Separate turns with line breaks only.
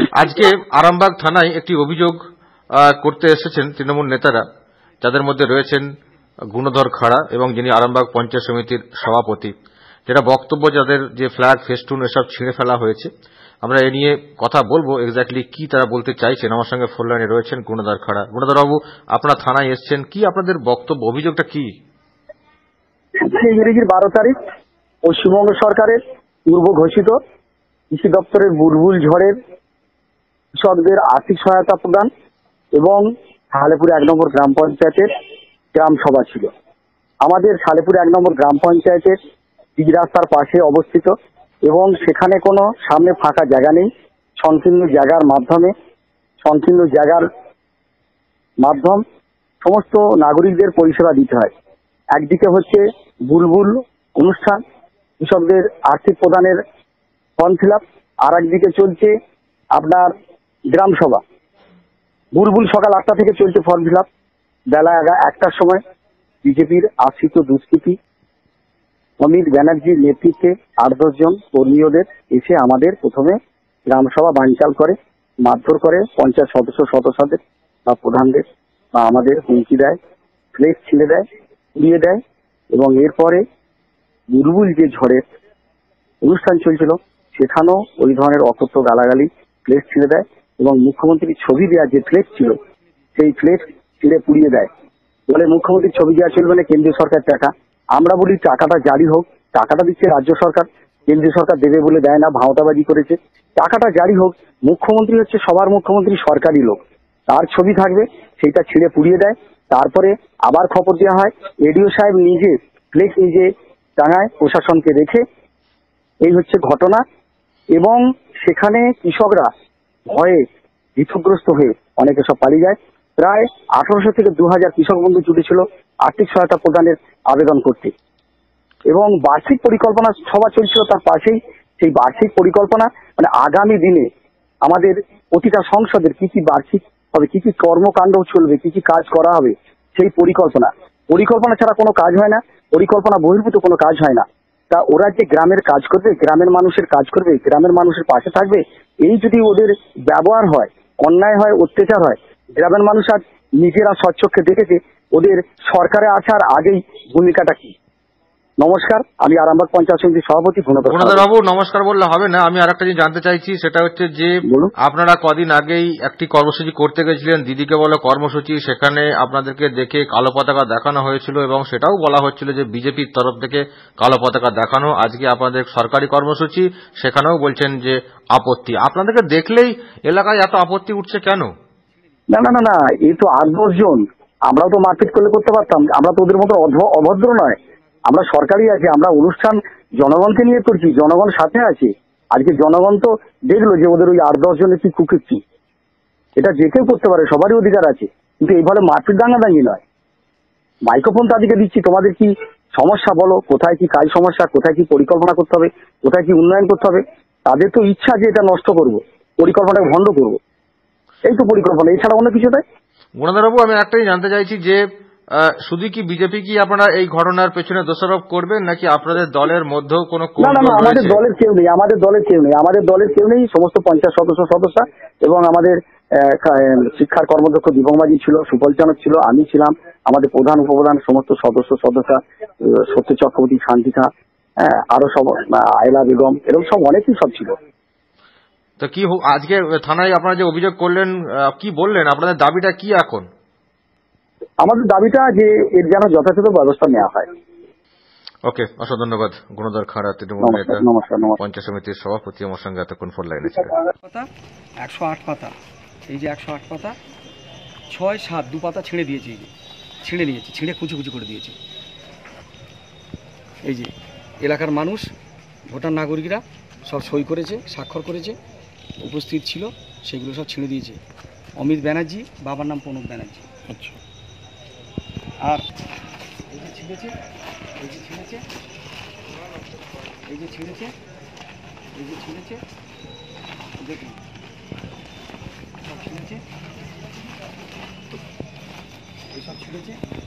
আজকে আরামবাগ থানায় একটি অভিযোগ করতে এসেছেন তৃণমূল নেতারা, যাদের মধ্যে রয়েছেন গুণধর খাড়া এবং যিনি আরামবাগ পঞ্চায়েত সমিতির সভাপতি। যেটা বক্তব্য, যাদের যে ফ্ল্যাগ ফেস্টুন এসব ছিঁড়ে ফেলা হয়েছে। আমরা এ নিয়ে কথা বলবো, এক্স্যাক্টলি কি তারা বলতে চাইছেন। আমার সঙ্গে ফোন লাইনে রয়েছেন গুণধর খাড়া। গুণধর বাবু, আপনারা থানায় এসেছেন, কি আপনাদের বক্তব্য, অভিযোগটা কি?
ইংরেজির 12 তারিখ পশ্চিমবঙ্গ সরকারের পূর্ব ঘোষিত কৃষি দপ্তরের বুলবুল ঝড়ের কৃষকদের আর্থিক সহায়তা প্রদান এবং সালেপুর 1 নম্বর গ্রাম পঞ্চায়েতের গ্রাম সভা ছিল। আমাদের সালেপুর 1 নম্বর গ্রাম পঞ্চায়েতের পিচ রাস্তার পাশে অবস্থিত এবং সেখানে কোনো সামনে ফাঁকা জায়গা নেই। সংকীর্ণ জায়গার মাধ্যম সমস্ত নাগরিকদের পরিষেবা দিতে হয়। একদিকে হচ্ছে বুলবুল অনুষ্ঠান, কৃষকদের আর্থিক প্রদানের ফর্ম ফিল আপ, আর একদিকে চলছে আপনার গ্রাম সভা। বুলবুল সকাল 8টা থেকে চলছে ফর্ম ফিল আপ। বেলা 1টার সময় বিজেপির আশ্রিত দুষ্কৃতী অমিত ব্যানার্জির নেতৃত্বে 8-10 জন কর্মীদের এসে আমাদের প্রথমে গ্রাম সভা বানচাল করে, মারধর করে, পঞ্চায়েত সদস্যদের বা প্রধানদের বা আমাদের হুমকি দেয়, ফ্লেক্স ছিঁড়ে দেয়, উড়িয়ে দেয় এবং এরপরে বুলবুল যে ঝড়ের অনুষ্ঠান চলছিল সেখানেও ওই ধরনের অকথ্য গালাগালি, ফ্লেক্স ছিঁড়ে দেয় এবং মুখ্যমন্ত্রীর ছবি দেওয়া যে ফ্লেক্স ছিল সেই ফ্লেক্স ছিঁড়ে পুড়িয়ে দেয়। বলে মুখ্যমন্ত্রীর ছবি দেওয়া চলবে না, কেন্দ্রীয় সরকার টাকা। আমরা বলি টাকাটা জারি হোক। টাকাটা দিচ্ছে রাজ্য সরকার, কেন্দ্রীয় সরকার দেবে বলে দেয় না, ভাওতাবাজি করেছে। টাকাটা জারি হোক। মুখ্যমন্ত্রী হচ্ছে সবার মুখ্যমন্ত্রী, সরকারি লোক, তার ছবি থাকবে, সেইটা ছিঁড়ে পুড়িয়ে দেয়। তারপরে আবার খবর দেওয়া হয়, এডিও সাহেব নিজে ফ্লেক্স নিজে টাঙায় প্রশাসনকে রেখে। এই হচ্ছে ঘটনা এবং সেখানে কৃষকরা ভয়ে ভীতগ্রস্ত হয়ে অনেকে সব পালিয়ে যায়। প্রায় 1800 থেকে 2000 কৃষক বন্ধু জুটেছিল আর্থিক সহায়তা প্রদানের আবেদন করতে এবং বার্ষিক পরিকল্পনা সভা চলছিল তার পাশেই। সেই বার্ষিক পরিকল্পনা মানে আগামী দিনে আমাদের প্রতিটা সংসদের কি কি বার্ষিক হবে, কি কি কর্মকাণ্ড চলবে, কি কি কাজ করা হবে, সেই পরিকল্পনা ছাড়া কোনো কাজ হয় না, পরিকল্পনা বহির্ভূত কোনো কাজ হয় না। তা ওরা যে গ্রামের কাজ করবে, গ্রামের মানুষের কাজ করবে, গ্রামের মানুষের পাশে থাকবে, এই যদি ওদের ব্যবহার হয়, অন্যায় হয়, অত্যাচার হয়, গ্রামের মানুষ আজ নিজেরা স্বচক্ষে দেখেছে ওদের সরকারে আসার আগেই ভূমিকাটা কি। নমস্কার, আমি আরামবাগ পঞ্চায়েত সমিতির সভাপতি
গুণধর বাবু। নমস্কার বললে হবে না, আমি আরেকটা জিনিস জানতে চাইছি, সেটা হচ্ছে যে আপনারা কদিন আগেই একটি কর্মসূচি করতে গেছিলেন, দিদিকে বলো কর্মসূচি, সেখানে আপনাদেরকে দেখে কালো পতাকা দেখানো হয়েছিল এবং সেটাও বলা হচ্ছিল যে বিজেপির তরফ থেকে কালো পতাকা দেখানো। আজকে আপনাদের সরকারি কর্মসূচি, সেখানেও বলছেন যে আপত্তি। আপনাদেরকে দেখলেই এলাকায় এত আপত্তি উঠছে কেন?
না, এই তো 8-10 জন। আমরাও তো মারপিট করতে পারতাম, আমরা তো ওদের মতো অভদ্র নয়। আমরা সরকারি আছি, আমরা অনুষ্ঠান জনগণকে নিয়ে করছি, জনগণ সাথে আছে। আজকে জনগণ তো দেখলো যে ওদের ওই 8-10 জনের কি কুকীর্তি। এটা যে কেউ করতে পারে, সবারই অধিকার আছে, কিন্তু এইভাবে মারপিট দাঙ্গাদাঙ্গি নয়। মাইক্রোফোন তাদেরকে দিচ্ছি, তোমাদের কি সমস্যা বলো, কোথায় কি কাজ সমস্যা, কোথায় কি পরিকল্পনা করতে হবে, কোথায় কি উন্নয়ন করতে হবে। তাদের তো ইচ্ছা যে এটা নষ্ট করব, পরিকল্পনাকে ভণ্ড করব, এই তো পরিকল্পনা, এছাড়া অন্য কিছু নয়।
গুণধরবাবু, আমি একটাই জানতে চাইছি যে শুধু কি বিজেপি কি আপনারা এই ঘটনার পেছনে দোষারোপ করবেন, নাকি আপনাদের দলের মধ্যেও কোনো?
না, আমাদের দলের কেউ নেই, আমাদের দলের কেউ নেই। সমস্ত পঞ্চায়েত সদস্য এবং আমাদের শিক্ষার কর্মদক্ষ দীপকবাজি ছিল, সুফল চানক ছিল, আমি ছিলাম, আমাদের প্রধান উপপ্রধান সমস্ত সদস্য সত্য চক্রবর্তী, শান্তিকা, আরো সব আয়লা বেগম, এরকম সব অনেকেই সব ছিল।
তো কি আজকে থানায় আপনারা যে অভিযোগ করলেন, কি বললেন, আপনাদের দাবিটা কি এখন?
আমাদের দাবিটা যে এর যেন যথাযথ ব্যবস্থা নেওয়া হয়।
ওকে, অসংখ্য ধন্যবাদ গুণধর খাড়া, তৃণমূল নেতা, পঞ্চায়েত সমিতির সভাপতি, আমার সঙ্গে এতক্ষণ ফোন লাইনে ছিলেন।
108 পাতা, এই যে 108 পাতা 6-7 2 পাতা ছিঁড়ে দিয়েছে, এই যে ছিঁড়ে নিয়েছে, ছিঁড়ে কুচি করে দিয়েছে। এই যে এলাকার মানুষ, ভোটার নাগরিকরা সব সই করেছে, স্বাক্ষর করেছে, উপস্থিত ছিল, সেগুলো সব ছিঁড়ে দিয়েছে। অমিত ব্যানার্জি, বাবার নাম প্রণব ব্যানার্জি। আচ্ছা। আর এই যে ছিঁড়েছে, দেখুন সব ছিঁড়েছে, এইসব ছিঁড়েছে।